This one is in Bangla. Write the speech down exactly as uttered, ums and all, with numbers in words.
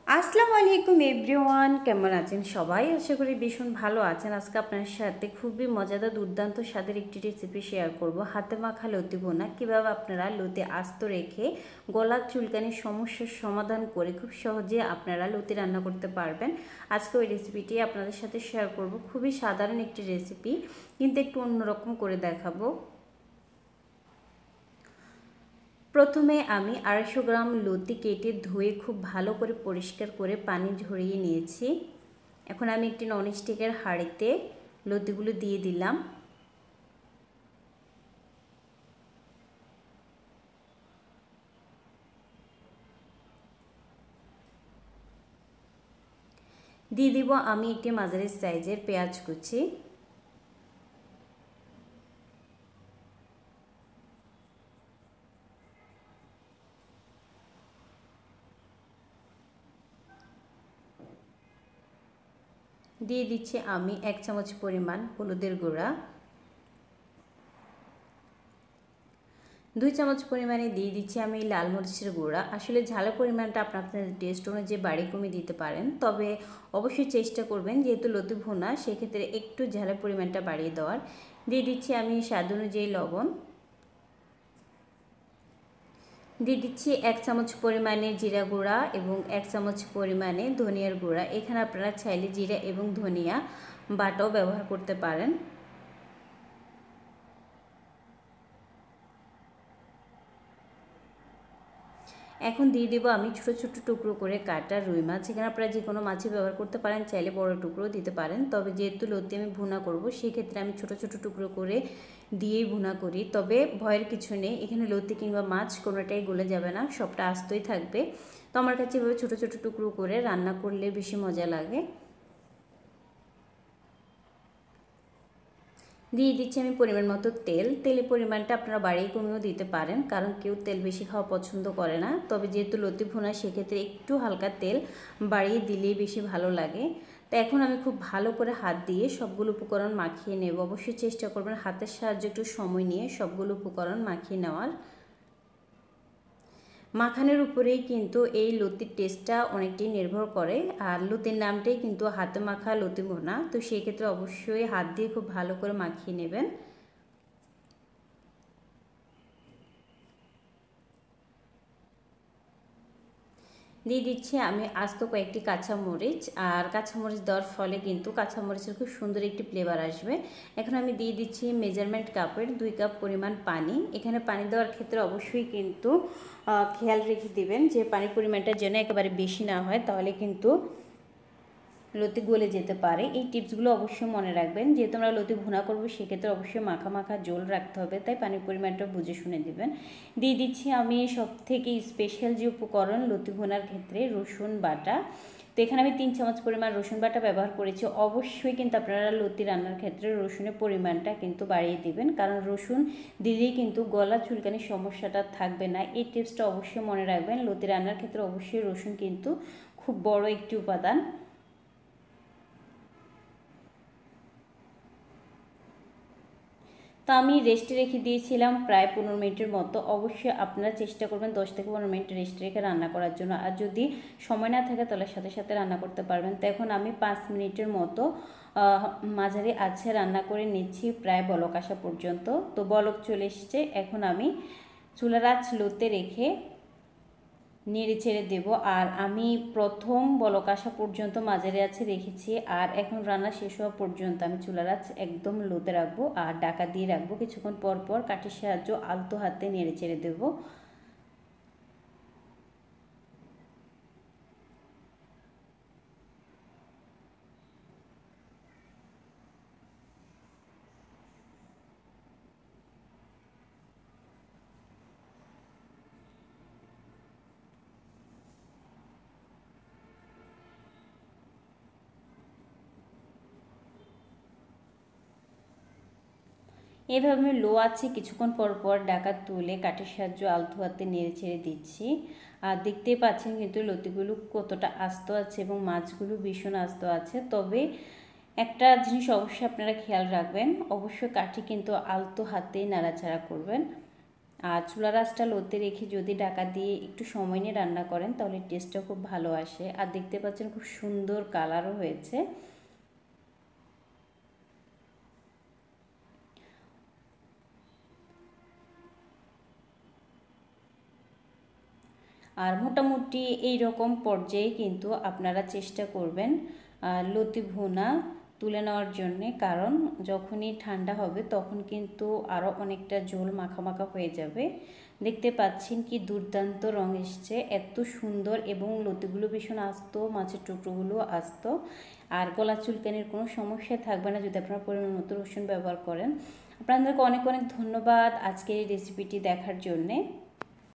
আসসালামু আলাইকুম এভরিওয়ান, কেমন আছেন সবাই? আশা করি ভীষণ ভালো আছেন। আজকে আপনার সাথে খুবই মজাদার দুর্দান্ত স্বাদের একটি রেসিপি শেয়ার করব। হাতে মাখা লতি ভুনা। কীভাবে আপনারা লতি আস্ত রেখে গলার চুলকানির সমস্যার সমাধান করে খুব সহজে আপনারা লতি রান্না করতে পারবেন। আজকে ওই রেসিপিটি আপনাদের সাথে শেয়ার করব। খুবই সাধারণ একটি রেসিপি, কিন্তু একটু অন্যরকম করে দেখাবো। প্রথমে আমি আড়াইশো গ্রাম লতি কেটে ধুয়ে খুব ভালো করে পরিষ্কার করে পানি ঝরিয়ে নিয়েছি। এখন আমি একটি ননস্টিকের হাঁড়িতে লতিগুলো দিয়ে দিলাম। দিয়ে দিব আমি একটি মাঝারি সাইজের পেঁয়াজ কুচি, দিয়ে দিচ্ছি আমি এক চামচ পরিমাণ হলুদের গুঁড়া, দুই চামচ পরিমাণে দিয়ে দিচ্ছি আমি লাল মরিচের গুঁড়া। আসলে ঝালের পরিমাণটা আপনার আপনার টেস্ট অনুযায়ী বাড়ি কমিয়ে দিতে পারেন, তবে অবশ্যই চেষ্টা করবেন যেহেতু লতি ভুনা সেক্ষেত্রে একটু ঝালের পরিমাণটা বাড়িয়ে দেওয়ার। দিয়ে দিচ্ছি আমি স্বাদ অনুযায়ী লবণ, দিয়ে দিচ্ছি এক চামচ পরিমাণে জিরা গুঁড়া এবং এক চামচ পরিমাণে ধনিয়ার গুঁড়া। এখানে আপনারা চাইলে জিরা এবং ধনিয়া বাটাও ব্যবহার করতে পারেন। এখন দিয়ে দেবো আমি ছোটো ছোটো টুকরো করে কাটা রুই মাছ। এখানে আপনারা যে কোনো মাছই ব্যবহার করতে পারেন, চাইলে বড় টুকরো দিতে পারেন, তবে যেহেতু লতি আমি ভুনা করব সেক্ষেত্রে আমি ছোটো ছোটো টুকরো করে দিয়েই ভুনা করি। তবে ভয়ের কিছু নেই, এখানে লতি কিংবা মাছ কোনোটাই গলে যাবে না, সবটা আস্তই থাকবে। তো আমার কাছে এভাবে ছোটো ছোটো টুকরো করে রান্না করলে বেশি মজা লাগে। দিয়ে দিচ্ছি আমি পরিমাণ মতো তেল। তেলের পরিমাণটা আপনারা বাড়িয়ে কমিয়েও দিতে পারেন, কারণ কেউ তেল বেশি খাওয়া পছন্দ করে না। তবে যেহেতু লতি ভুনা সেক্ষেত্রে একটু হালকা তেল বাড়িয়ে দিলেই বেশি ভালো লাগে। তো এখন আমি খুব ভালো করে হাত দিয়ে সবগুলো উপকরণ মাখিয়ে নেব। অবশ্যই চেষ্টা করবেন হাতের সাহায্যে একটু সময় নিয়ে সবগুলো উপকরণ মাখিয়ে নেওয়ার। মাখানোর উপরেই কিন্তু এই লতির টেস্টটা অনেকটাই নির্ভর করে, আর লতির নামটাই কিন্তু হাতে মাখা লতি ভুনা। তো সেই ক্ষেত্রে অবশ্যই হাত দিয়ে খুব ভালো করে মাখিয়ে নেবেন। দিয়ে দিচ্ছি আমি আস্ত কয়েকটি কাঁচামরিচ, আর কাঁচামরিচ দেওয়ার ফলে কিন্তু কাঁচামরিচের খুব সুন্দর একটি ফ্লেভার আসবে। এখন আমি দিয়ে দিচ্ছি মেজারমেন্ট কাপের দুই কাপ পরিমাণ পানি। এখানে পানি দেওয়ার ক্ষেত্রে অবশ্যই কিন্তু খেয়াল রেখে দিবেন যে পানির পরিমাণটা যেন একেবারে বেশি না হয়, তাহলে কিন্তু লতি গলে যেতে পারে। এই টিপসগুলো অবশ্যই মনে রাখবেন, যেহেতু আমরা লতি ভুনা করবো সেক্ষেত্রে অবশ্যই মাখা মাখা জল রাখতে হবে, তাই পানির পরিমাণটা বুঝে শুনে দিবেন। দিয়ে দিচ্ছি আমি সব থেকে স্পেশাল যে উপকরণ লতি ভুনার ক্ষেত্রে, রসুন বাটা। তো এখানে আমি তিন চামচ পরিমাণ রসুন বাটা ব্যবহার করেছি। অবশ্যই কিন্তু আপনারা লতি রান্নার ক্ষেত্রে রসুনের পরিমাণটা কিন্তু বাড়িয়ে দিবেন, কারণ রসুন দিলেই কিন্তু গলা চুলকানির সমস্যাটা থাকবে না। এই টিপসটা অবশ্যই মনে রাখবেন। লতি রান্নার ক্ষেত্রে অবশ্যই রসুন কিন্তু খুব বড় একটি উপাদান। তো আমি রেস্টে রেখে দিয়েছিলাম প্রায় পনেরো মিনিটের মতো। অবশ্যই আপনারা চেষ্টা করবেন দশ থেকে পনেরো মিনিট রেস্টে রেখে রান্না করার জন্য, আর যদি সময় না থাকে তাহলে সাথে সাথে রান্না করতে পারবেন। তো এখন আমি পাঁচ মিনিটের মতো মাঝারি আছে রান্না করে নিচ্ছি, প্রায় বলক আসা পর্যন্ত। তো বলক চলে এসছে। এখন আমি চুলার আঁচ লোতে রেখে নেড়ে ছেড়ে দেব, আর আমি প্রথম বলক আসা পর্যন্ত মাঝারি আছে রেখেছি, আর এখন রান্না শেষ হওয়া পর্যন্ত আমি চুলার আঁচ একদম লোতে রাখবো আর ঢাকা দিয়ে রাখবো। কিছুক্ষণ পর পর কাঠির সাহায্য আলতো হাতে নেড়ে ছেড়ে দেবো। এভাবে আমি লো আছে কিছুক্ষণ পর পর ঢাকা তুলে কাঠের সাহায্যে আলতো হাতে নেড়ে ছেড়ে দিচ্ছি। আর দেখতেই পাচ্ছেন কিন্তু লতিগুলো কতটা আস্ত আছে এবং মাছগুলো ভীষণ আস্ত আছে। তবে একটা জিনিস অবশ্যই আপনারা খেয়াল রাখবেন, অবশ্যই কাঠি কিন্তু আলতো হাতে নাড়াচাড়া করবেন। আর চুলা রাসটা লোতে রেখে যদি ঢাকা দিয়ে একটু সময় নিয়ে রান্না করেন তাহলে টেস্টটা খুব ভালো আসে। আর দেখতে পাচ্ছেন খুব সুন্দর কালারও হয়েছে। আর মোটামুটি এই রকম পর্যায়ে কিন্তু আপনারা চেষ্টা করবেন লতি ভুনা তুলে নেওয়ার জন্যে, কারণ যখনই ঠান্ডা হবে তখন কিন্তু আরও অনেকটা ঝোল মাখা মাখা হয়ে যাবে। দেখতে পাচ্ছেন কি দুর্দান্ত রং এসছে, এত সুন্দর, এবং লতিগুলো ভীষণ আস্ত, মাছের টুকরোগুলো আস্ত, আর গলা চুলকানির কোনো সমস্যা থাকবে না যদি আপনারা পরিমাণ মতো রসুন ব্যবহার করেন। আপনাদেরকে অনেক অনেক ধন্যবাদ আজকের এই রেসিপিটি দেখার জন্যে।